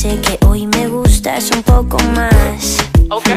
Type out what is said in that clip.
sé que hoy me gustas un poco más. Okay.